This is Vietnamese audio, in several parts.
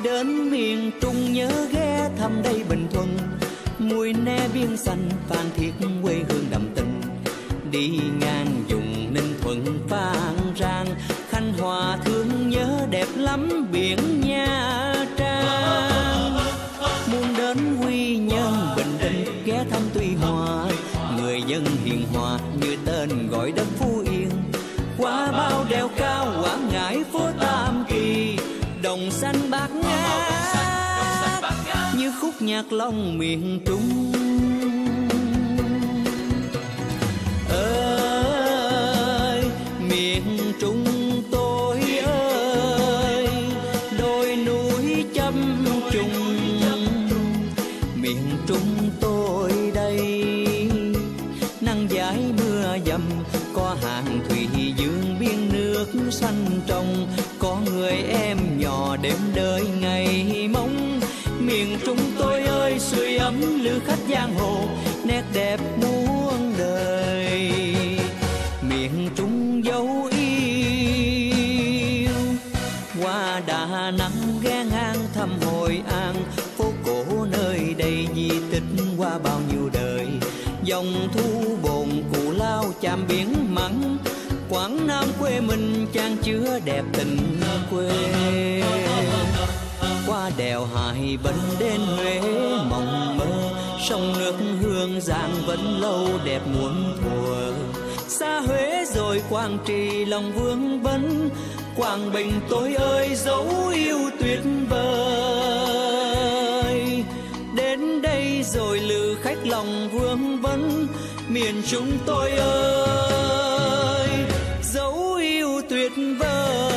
đến miền Trung nhớ ghé thăm đây Bình Thuận, mùi ne biên xanh Phan Thiết quê hương đậm tình. Đi ngang vùng Ninh Thuận Phan Rang, Khánh Hòa thương nhớ đẹp lắm biển Nha Trang. Muốn đến Quy Nhơn Bình Định ghé thăm Tuy Hòa, người dân hiền hòa như tên gọi đất Phú Yên. Qua bao đèo cao Quảng Ngãi phố Tam Kỳ, đồng xanh bát ngát như khúc nhạc Long miền Trung. Ơi miền Trung tôi ơi, đồi núi chăm trùng, miền Trung tôi đây. Nắng dãi mưa dầm, có hàng thủy dương biên nước xanh trong, có người em nhỏ đêm đợi ngày mong. Miền Trung tôi ơi sưởi ấm lữ khách giang hồ, nét đẹp muôn đời. Miền Trung dấu yêu, qua Đà Nẵng ghé ngang thăm Hội An, phố cổ nơi đây di tích qua bao nhiêu đời. Dòng thu bồn Cù Lao chạm biển mặn, Quảng Nam quê mình chan chứa đẹp tình quê. Qua đèo Hải Vân đến Huế mộng mơ, sông nước Hương Giang vẫn lâu đẹp muôn thuở. Xa Huế rồi Quảng Trị lòng vương vấn, Quảng Bình tôi ơi dấu yêu tuyệt vời. Đến đây rồi lữ khách lòng vương vấn, miền Trung tôi ơi dấu yêu tuyệt vời.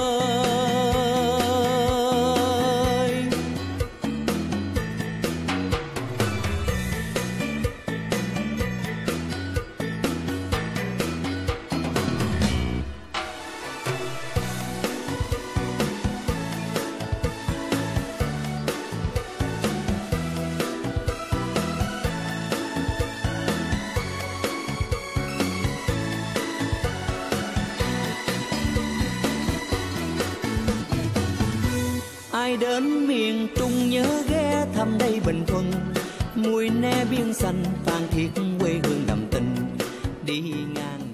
Ai đến miền Trung nhớ ghé thăm đây Bình Thuận, mùi ne biên xanh Phan Thiết quê hương đậm tình. Đi ngang